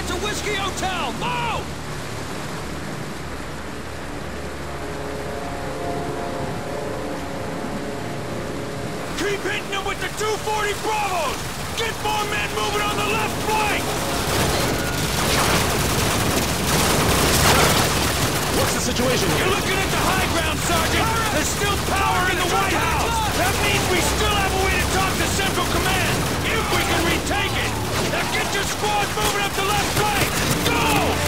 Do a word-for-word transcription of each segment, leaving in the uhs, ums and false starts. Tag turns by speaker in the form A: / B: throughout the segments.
A: That's a Whiskey Hotel! Move! Keep hitting them with the two forty Bravos! Get more men moving on the left flank!
B: What's the situation here?
A: You're looking at the high ground, Sergeant! There's still power in the White House! That means we still have a way to talk to Central Command! If we can retake it! Now get your squad moving up the left flank! Go!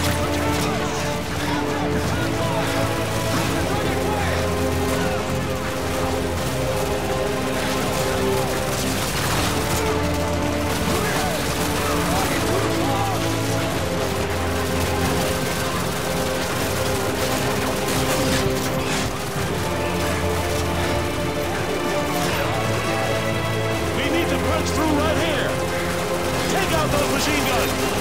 B: Through right here! Take out those machine guns!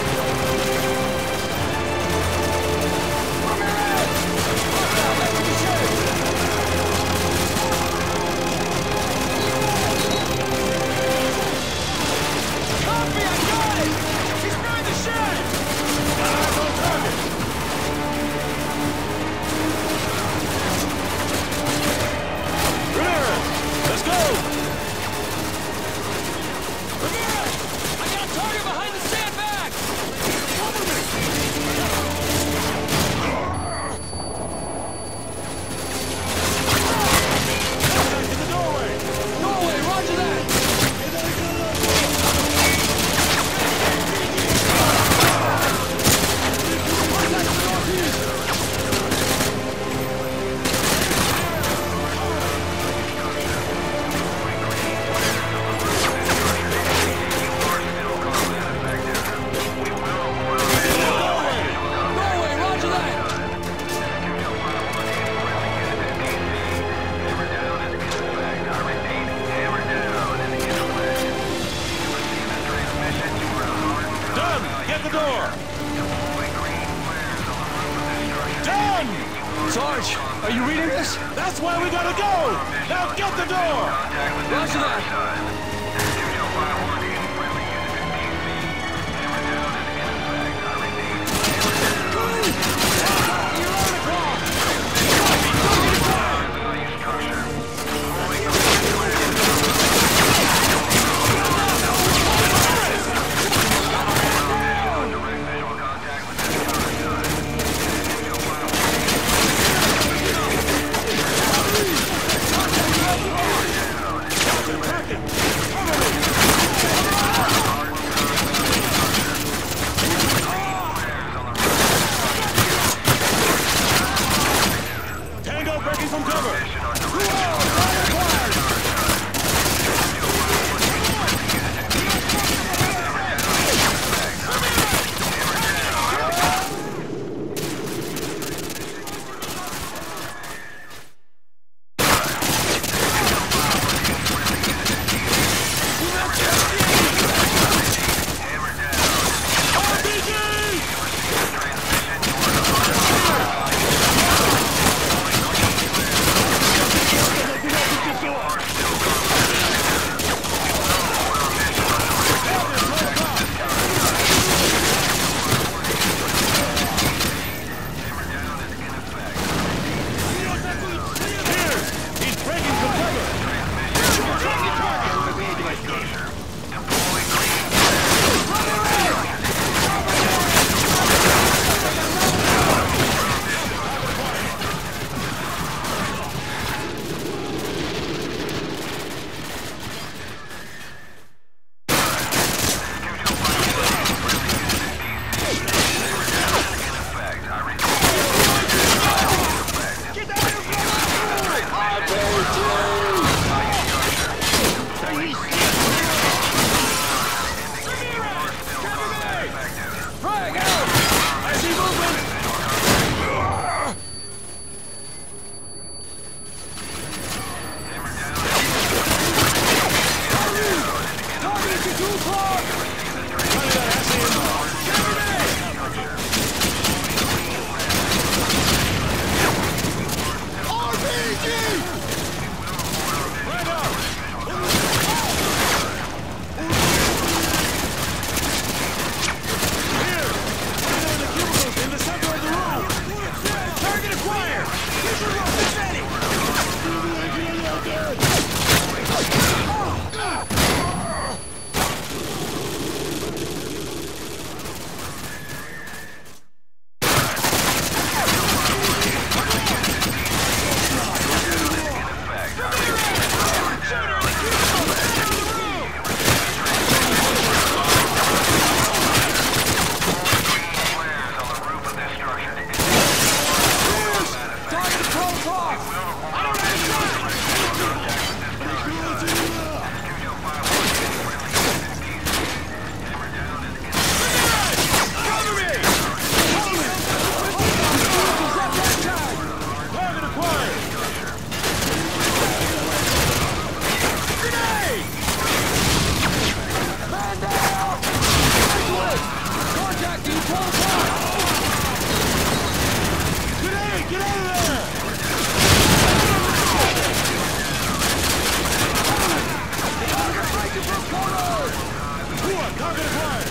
A: Sarge, are you reading this?
B: That's why we gotta go! Now get the door!
A: Roger that.
B: Target acquired.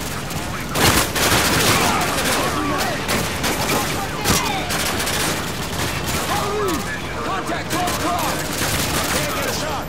A: Contact, close call!
B: Can't get a shot.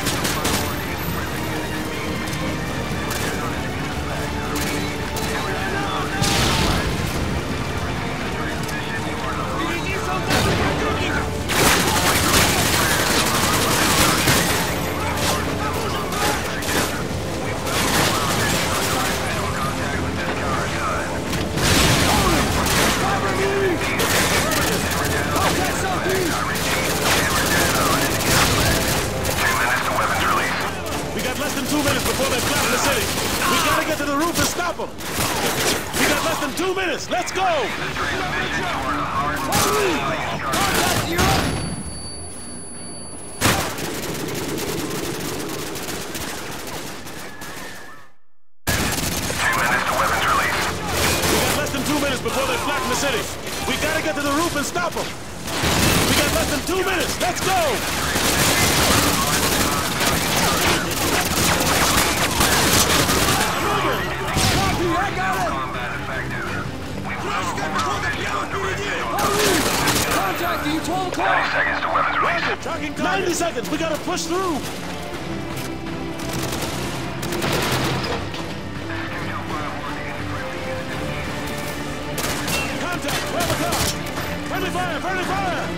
B: We got less than two minutes before they flatten the city. We gotta get to the roof and stop them. We got less than two minutes. Let's go!
A: Contact, you're up!
B: Two minutes before they flatten the city. We gotta get to the roof and stop them. We got less than two minutes. Let's go!
A: Copy, I got it! Contact, you twelve o'clock!
C: ninety seconds to weapons release.
B: Tracking ninety seconds. We gotta push through. twelve o'clock! Friendly fire! Friendly fire!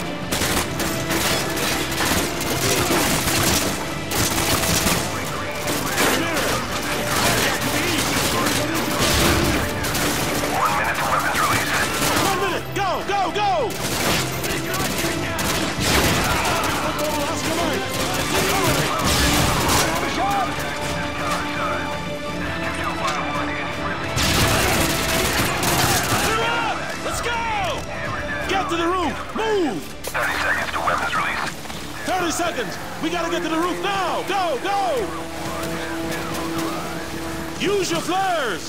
C: One minute to weapons release.
B: One minute! Go! Go! Go! Oscar Mike! Get to the roof! Move!
C: thirty seconds to weapons release.
B: thirty seconds! We gotta get to the roof now! Go! Go! Use your flares!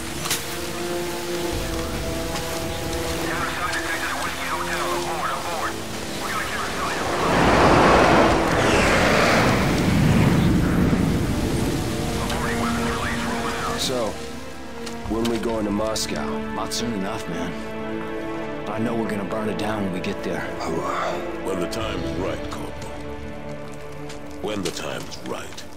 D: So, when we going to Moscow?
E: Not soon enough, man. I know we're gonna burn it down when we get there.
F: When the time is right, Corporal. When the time is right.